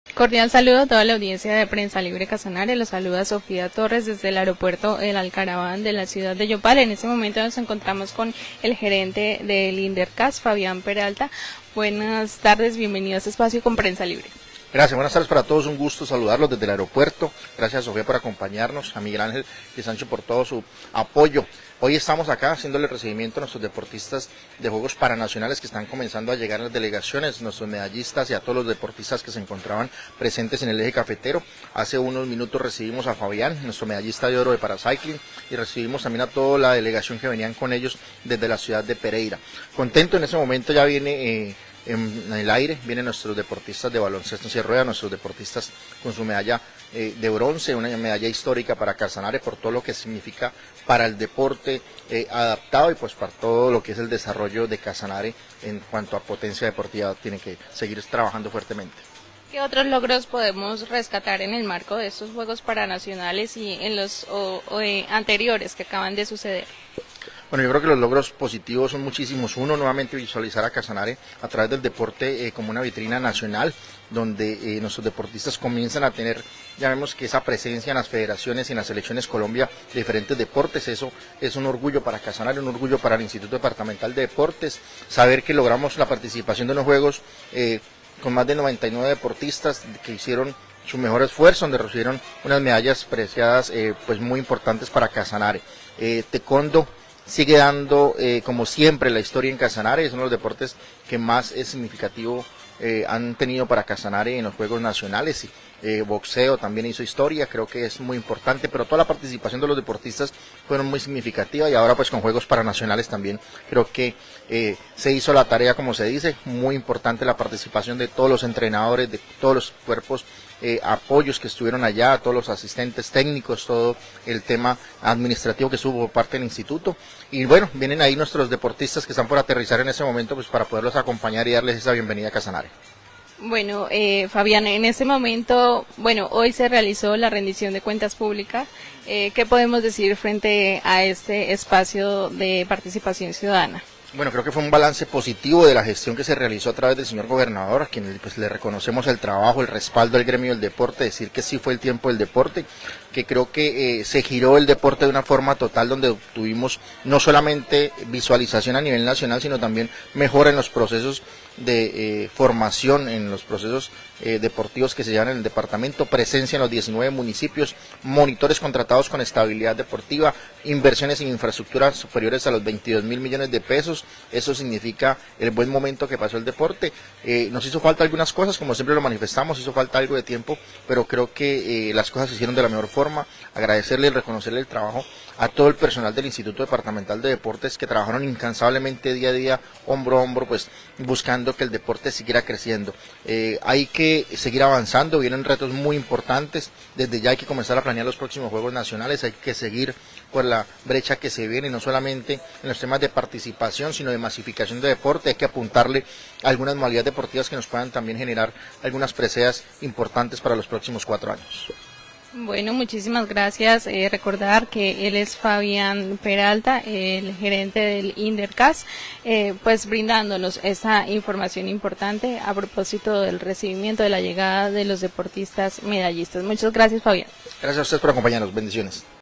Cordial saludo a toda la audiencia de Prensa Libre Casanare. Los saluda Sofía Torres desde el aeropuerto El Alcaraván de la ciudad de Yopal. En este momento nos encontramos con el gerente del Indercas, Fabián Peralta. Buenas tardes, bienvenido a este espacio con Prensa Libre. Gracias, buenas tardes para todos, un gusto saludarlos desde el aeropuerto. Gracias, Sofía, por acompañarnos, a Miguel Ángel y Sancho por todo su apoyo. Hoy estamos acá haciéndole recibimiento a nuestros deportistas de Juegos Paranacionales que están comenzando a llegar a las delegaciones, nuestros medallistas y a todos los deportistas que se encontraban presentes en el eje cafetero. Hace unos minutos recibimos a Fabián, nuestro medallista de oro de Paracycling, y recibimos también a toda la delegación que venían con ellos desde la ciudad de Pereira. Contento, en ese momento ya viene en el aire, vienen nuestros deportistas de baloncesto en silla de ruedas, nuestros deportistas con su medalla de bronce, una medalla histórica para Casanare por todo lo que significa para el deporte adaptado y pues para todo lo que es el desarrollo de Casanare en cuanto a potencia deportiva. Tiene que seguir trabajando fuertemente. ¿Qué otros logros podemos rescatar en el marco de estos Juegos Paranacionales y en los anteriores que acaban de suceder? Bueno, yo creo que los logros positivos son muchísimos. Uno, nuevamente visualizar a Casanare a través del deporte como una vitrina nacional, donde nuestros deportistas comienzan a tener, ya vemos que esa presencia en las federaciones y en las selecciones Colombia de diferentes deportes. Eso es un orgullo para Casanare, un orgullo para el Instituto Departamental de Deportes, saber que logramos la participación de unos juegos con más de 99 deportistas que hicieron su mejor esfuerzo, donde recibieron unas medallas preciadas pues muy importantes para Casanare. Taekwondo sigue dando, como siempre, la historia en Casanare. Es uno de los deportes que más es significativo han tenido para Casanare en los Juegos Nacionales. Boxeo también hizo historia, creo que es muy importante, pero toda la participación de los deportistas fueron muy significativa, y ahora pues con Juegos Paranacionales también creo que se hizo la tarea, como se dice. Muy importante la participación de todos los entrenadores, de todos los cuerpos apoyos que estuvieron allá, todos los asistentes técnicos, todo el tema administrativo que estuvo por parte del instituto. Y bueno, vienen ahí nuestros deportistas que están por aterrizar en ese momento pues para poderlos acompañar y darles esa bienvenida a Casanare. Bueno, Fabián, en este momento, bueno, hoy se realizó la rendición de cuentas públicas. ¿Qué podemos decir frente a este espacio de participación ciudadana? Bueno, creo que fue un balance positivo de la gestión que se realizó a través del señor gobernador, a quien pues le reconocemos el trabajo, el respaldo al gremio del deporte, decir que sí fue el tiempo del deporte, que creo que se giró el deporte de una forma total, donde tuvimos no solamente visualización a nivel nacional, sino también mejora en los procesos de formación, en los procesos deportivos que se llevan en el departamento, presencia en los 19 municipios, monitores contratados con estabilidad deportiva, inversiones en infraestructura superiores a los 22.000 millones de pesos. Eso significa el buen momento que pasó el deporte. Nos hizo falta algunas cosas, como siempre lo manifestamos, hizo falta algo de tiempo, pero creo que las cosas se hicieron de la mejor forma. Agradecerle y reconocerle el trabajo a todo el personal del Instituto Departamental de Deportes, que trabajaron incansablemente día a día, hombro a hombro, pues buscando que el deporte siguiera creciendo. Hay que seguir avanzando, vienen retos muy importantes. Desde ya hay que comenzar a planear los próximos Juegos Nacionales, hay que seguir por la brecha que se viene, no solamente en los temas de participación, sino de masificación de deporte. Hay que apuntarle a algunas modalidades deportivas que nos puedan también generar algunas preseas importantes para los próximos 4 años. Bueno, muchísimas gracias. Recordar que él es Fabián Peralta, el gerente del Indercas, pues brindándonos esa información importante a propósito del recibimiento de la llegada de los deportistas medallistas. Muchas gracias, Fabián. Gracias a ustedes por acompañarnos. Bendiciones.